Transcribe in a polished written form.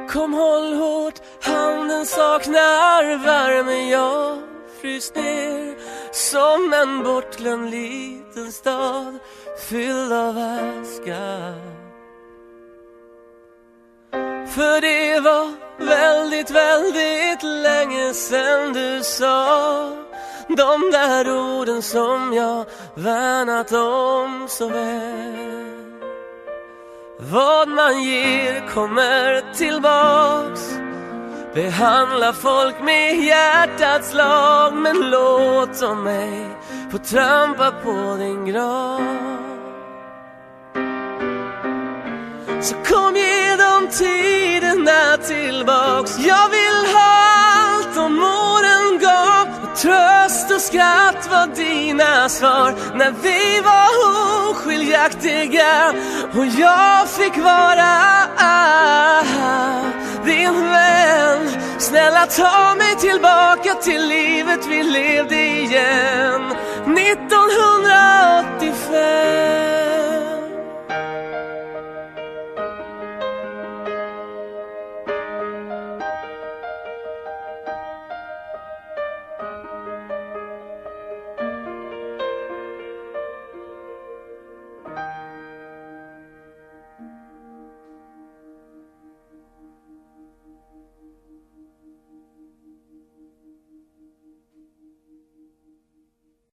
Kom håll hårt, handen saknar värme. Jag frys ner som en bortglömd liten stad fylld av aska. För det var väldigt, väldigt länge sedan du sa de där orden som jag värnat om så väl. Vad man ger kommer tillbaks. Behandla folk med hjärtats lag. Men låt om mig få trampa på din grav. Så kom ge dem tiderna tillbaks. Jag vill ha allt om åren gav. Och tröst och skratt var dina svar när vi var oskiljaktiga. Och jag fick vara din vän. Snälla ta mig tillbaka till livet vi levde igen. 1900